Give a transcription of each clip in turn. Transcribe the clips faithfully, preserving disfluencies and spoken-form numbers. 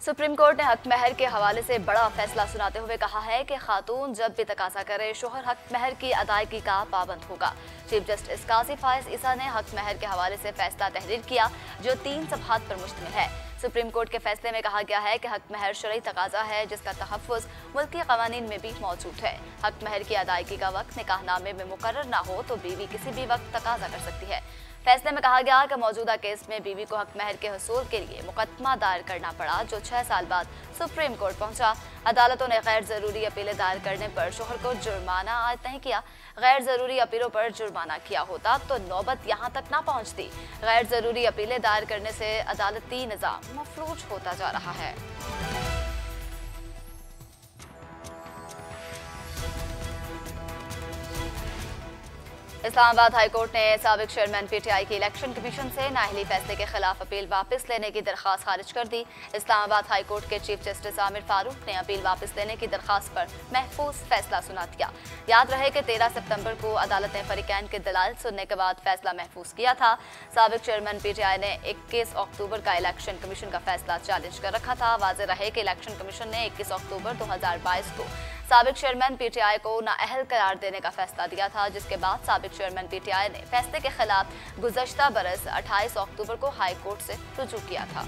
Supreme court ने हक महर के हवाले से बड़ा फैसला सुनाते हुए कहा है कि खातून जब भी तकाजा करे शोहर हक महर की अदायगी का पाबंद होगा। चीफ जस्टिस काजी फायज ईसा ने हक महर के हवाले से फैसला तहरीर किया जो तीन सफहात पर मुश्तमिल है। सुप्रीम कोर्ट के फैसले में कहा गया है कि हक महर शरई तकाजा है जिसका तहफ़्फ़ुज़ मुल्की क़वानीन में भी मौजूद है। हक महर की अदायगी का वक्त निकाहनामे में मुकर्रर ना हो तो बीवी किसी भी वक्त तकाजा कर सकती है। फैसले में कहा गया कि मौजूदा केस में बीवी को हक महर के हसूल के लिए मुकदमा दायर करना पड़ा जो छह साल बाद सुप्रीम कोर्ट पहुंचा। अदालतों ने गैर जरूरी अपीलें दायर करने पर शोहर को जुर्माना आयद नहीं किया। गैर जरूरी अपीलों पर जुर्माना किया होता तो नौबत यहाँ तक ना पहुंचती। गैर जरूरी अपीलें दायर करने से अदालती निज़ाम मफलूज होता जा रहा है। इस्लामाबाद हाई कोर्ट ने साबिक चेयरमैन पीटीआई की इलेक्शन कमीशन से नाअहली फैसले के खिलाफ अपील वापस लेने की दरख्वास्त खारिज कर दी। इस्लामाबाद हाई कोर्ट के चीफ जस्टिस आमिर फारूक ने अपील वापस लेने की दरख्वास्त पर महफूज फैसला सुना दिया। याद रहे कि तेरह सितंबर को अदालत ने फरीकैन के दलाल सुनने के बाद फैसला महफूज किया था। साबिक चेयरमैन पीटीआई ने इक्कीस अक्टूबर का इलेक्शन कमीशन का फैसला चैलेंज कर रखा था। वाज़ेह रहे कि इलेक्शन कमीशन ने इक्कीस अक्टूबर दो हजार बाईस को साबिक चेयरमैन पीटीआई को नाअहल करार देने का फैसला दिया था, जिसके बाद साबिक चेयरमैन पीटीआई ने फैसले के खिलाफ गुज़श्ता बरस अट्ठाईस अक्टूबर को हाई कोर्ट से रुजू किया था।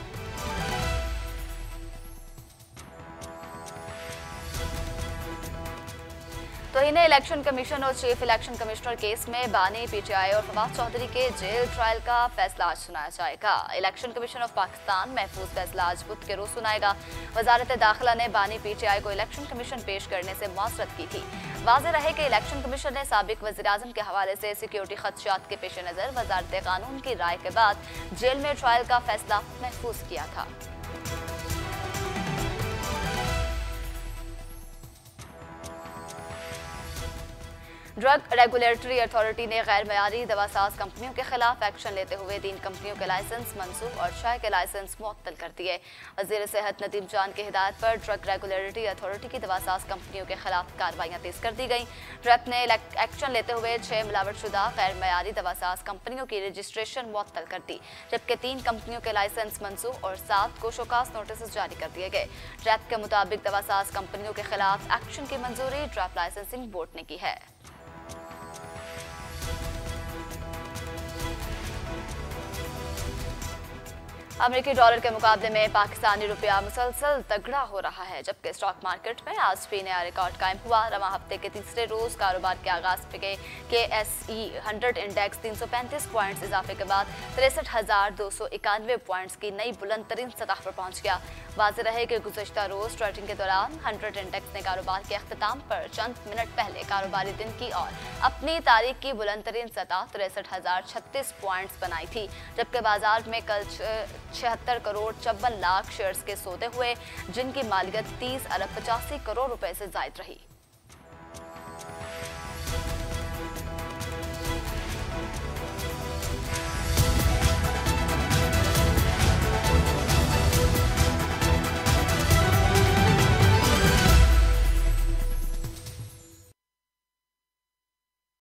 तो इन्हें इलेक्शन कमीशन और चीफ इलेक्शन कमिश्नर केस में बानी पीटीआई और फवाद चौधरी के जेल ट्रायल का फैसला आज सुनाया जाएगा। इलेक्शन कमीशन ऑफ पाकिस्तान महफूज फैसला आज बुध के रोज सुनाएगा। वजारत दाखिला ने बानी पीटीआई को इलेक्शन कमीशन पेश करने से मुआसरत की थी। वाज़ेह रहे कि इलेक्शन कमीशन ने साबिक वज़ीर आज़म के हवाले से सिक्योरिटी खदशात के पेश नज़र वजारत कानून की राय के बाद जेल में ट्रायल का फैसला महफूज किया था। ड्रग रेगुलेटरी अथॉरिटी ने गैर मयारी दवासाज कंपनियों के खिलाफ एक्शन लेते हुए तीन कंपनियों के लाइसेंस मनसूख और चाय के लाइसेंस मुअत्तल कर दिए। वज़ीर सेहत नदीम जान की हिदायत पर ड्रग रेगुलेटरी अथॉरिटी की दवासाज कंपनियों के खिलाफ कार्रवाइयाँ तेज कर दी गई। ड्रग ने एक्शन लेते हुए छह मिलावटशुदा गैर मयारी दवासाज कंपनियों की रजिस्ट्रेशन मुअत्तल कर दी, जबकि तीन कंपनियों के लाइसेंस मनसूख और सात को शोकास नोटिस जारी कर दिए गए। ड्रग के मुताबिक दवासाज कंपनियों के खिलाफ एक्शन की मंजूरी ड्रग लाइसेंसिंग बोर्ड ने की है। अमेरिकी डॉलर के मुकाबले में पाकिस्तानी रुपया मुसलसल तगड़ा हो रहा है, जबकि स्टॉक मार्केट में आज भी नया रिकॉर्ड कायम हुआ। रवां हफ्ते के तीसरे रोज कारोबार के आगाज पे के एस ई हंड्रेड इंडेक्स तीन सौ पैंतीस पॉइंट्स इजाफे के बाद तिरसठ हजार दो सौ इक्यानवे पॉइंट्स की नई बुलंद तरीन सतह पर पहुंच गया। वाज़ेह रहे कि गुज़श्ता रोज ट्रेडिंग के दौरान हंड्रेड इंडेक्स ने कारोबार के अख्ताम पर चंद मिनट पहले कारोबारी दिन की और अपनी तारीख की बुलंद तरीन सतह तिरसठ हजार छत्तीस पॉइंट्स बनाई थी, जबकि बाजार में कल छिहत्तर करोड़ चौवन लाख शेयर्स के सौदे हुए, जिनकी मालियत तीस अरब पचासी करोड़ रुपए से जायद रही।